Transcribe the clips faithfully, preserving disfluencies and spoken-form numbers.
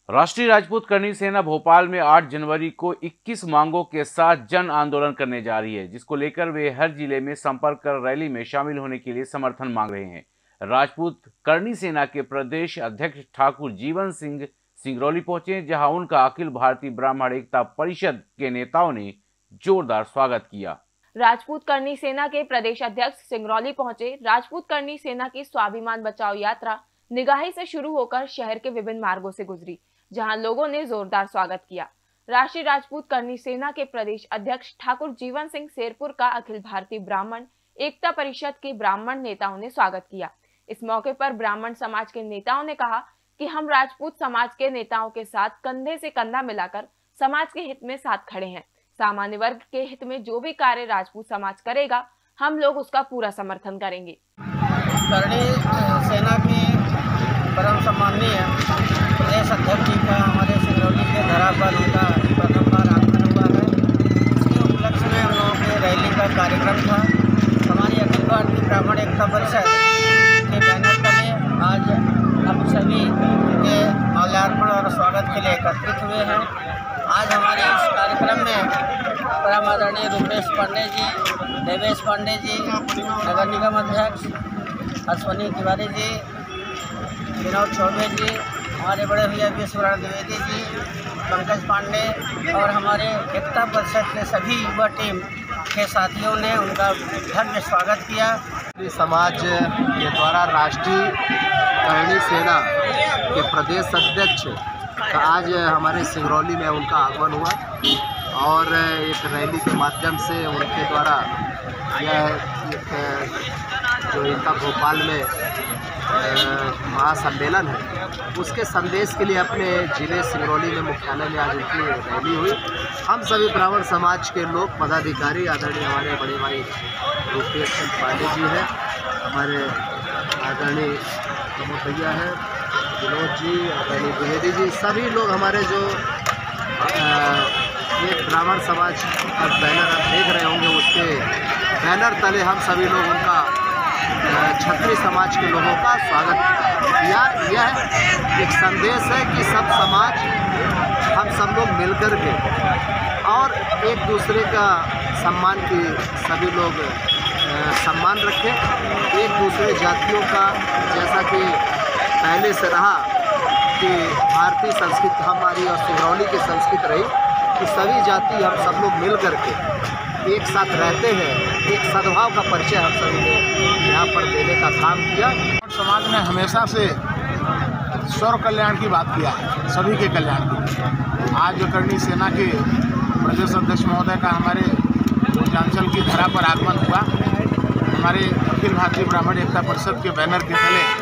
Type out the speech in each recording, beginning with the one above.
राष्ट्रीय राजपूत करनी सेना भोपाल में आठ जनवरी को इक्कीस मांगों के साथ जन आंदोलन करने जा रही है, जिसको लेकर वे हर जिले में संपर्क कर रैली में शामिल होने के लिए समर्थन मांग रहे हैं। राजपूत करनी सेना के प्रदेश अध्यक्ष ठाकुर जीवन सिंह सिंगरौली पहुंचे, जहां उनका अखिल भारतीय ब्राह्मण एकता परिषद के नेताओं ने जोरदार स्वागत किया। राजपूत करनी सेना के प्रदेश अध्यक्ष सिंगरौली पहुंचे। राजपूत करनी सेना की स्वाभिमान बचाओ यात्रा निगाही से शुरू होकर शहर के विभिन्न मार्गों से गुजरी, जहां लोगों ने जोरदार स्वागत किया। राष्ट्रीय राजपूत करनी सेना के प्रदेश अध्यक्ष ठाकुर जीवन सिंह शेरपुर का अखिल भारतीय ब्राह्मण एकता परिषद के ब्राह्मण नेताओं ने स्वागत किया। इस मौके पर ब्राह्मण समाज के नेताओं ने कहा कि हम राजपूत समाज के नेताओं के साथ कंधे से कंधा मिलाकर समाज के हित में साथ खड़े हैं। सामान्य वर्ग के हित में जो भी कार्य राजपूत समाज करेगा, हम लोग उसका पूरा समर्थन करेंगे। करनी सेना की परम सम्माननीय प्रदेश अध्यक्ष जी का हमारे सिंगरौली के धरा पर उनका प्रथम बार आगमन हुआ है। इसके उपलक्ष्य में हम लोगों के रैली का कार्यक्रम था। हमारी अखिल भारतीय ब्राह्मण एकता परिषद के बैनर तले आज हम सभी के माल्यार्पण और स्वागत के लिए एकत्रित हुए हैं। आज हमारे इस कार्यक्रम में परम आदरणीय रूपेश पांडे जी, देवेश पांडे जी, नगर निगम अध्यक्ष अश्वनी तिवारी जी, विनोद चौबे जी, हमारे बड़े भैया विश्वनाथ द्विवेदी जी, पंकज पांडे और हमारे एकता परिषद के सभी युवा टीम के साथियों ने उनका भव्य स्वागत किया। समाज के द्वारा राष्ट्रीय करनी सेना के प्रदेश अध्यक्ष का आज हमारे सिंगरौली में उनका आगमन हुआ और एक रैली के माध्यम से उनके द्वारा यह एक जो इनका भोपाल में महासम्मेलन है, उसके संदेश के लिए अपने ज़िले सिंगरौली में मुख्यालय में आज उनकी रैली हुई। हम सभी ब्राह्मण समाज के लोग पदाधिकारी आदरणीय हमारे बड़े भाई रूपेश पांडे जी हैं, हमारे आदरणीय प्रमोद भैया हैं, विनोद जी, आदरणीय द्विवेदी जी, सभी लोग हमारे जो ये ब्राह्मण समाज का बैनर आप देख रहे होंगे, उसके बैनर तले हम सभी लोग उनका क्षत्रिय समाज के लोगों का स्वागत किया। यह एक संदेश है कि सब समाज हम सब लोग मिलकर के और एक दूसरे का सम्मान की सभी लोग सम्मान रखें। एक दूसरे जातियों का, जैसा कि पहले से रहा कि भारतीय संस्कृति हमारी और सिंगरौली की संस्कृति रही कि सभी जाति हम सब लोग मिल कर के एक साथ रहते हैं, एक सद्भाव का परिचय हम सभी ने यहाँ पर देने का काम किया। समाज ने हमेशा से सर्व कल्याण की बात किया है, सभी के कल्याण की। आज जो करनी सेना के प्रदेश अध्यक्ष महोदय का हमारे पूर्वांचल की धरा पर आगमन हुआ, हमारे अखिल भारतीय ब्राह्मण एकता परिषद के बैनर के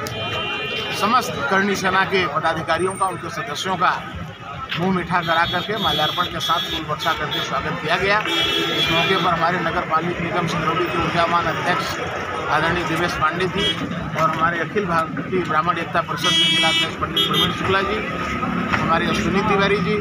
तले समस्त करनी सेना के पदाधिकारियों का, उनके सदस्यों का मुंह मीठा करा करके माल्यार्पण के साथ फूल वर्षा करके स्वागत किया गया। इस मौके पर हमारे नगर पालिका निगम सिंगरौली के ऊर्जावान अध्यक्ष आदरणीय देवेश पांडे जी और हमारे अखिल भारतीय ब्राह्मण एकता परिषद के जिला अध्यक्ष पंडित प्रवीण शुक्ला जी, हमारे अश्विनी तिवारी जी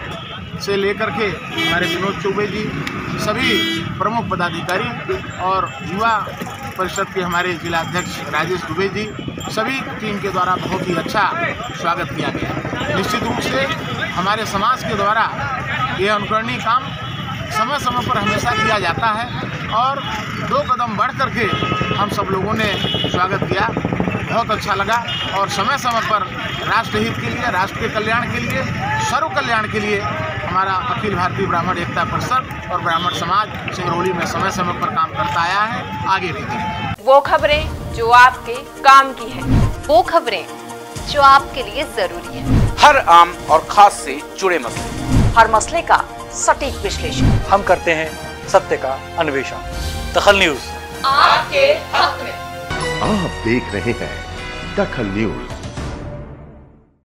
से लेकर के हमारे विनोद चौबे जी, सभी प्रमुख पदाधिकारी और युवा परिषद के हमारे जिला अध्यक्ष राजेश दुबे जी, सभी टीम के द्वारा बहुत ही अच्छा स्वागत किया गया। निश्चित रूप से हमारे समाज के द्वारा यह अनुकरणीय काम समय समय पर हमेशा किया जाता है और दो कदम बढ़ करके हम सब लोगों ने स्वागत किया। बहुत अच्छा लगा और समय समय पर राष्ट्र हित के लिए, राष्ट्र के कल्याण के लिए, सर्व कल्याण के लिए हमारा अखिल भारतीय ब्राह्मण एकता परिषद और ब्राह्मण समाज सिंगरौली में समय समय पर काम करता आया है, आगे भी करेगा। वो खबरें जो आपके काम की है, वो खबरें जो आपके लिए जरूरी है, हर आम और खास से जुड़े मसले, हर मसले का सटीक विश्लेषण हम करते हैं, सत्य का अन्वेषण। दखल न्यूज आपके हक में। आप देख रहे हैं दखल न्यूज।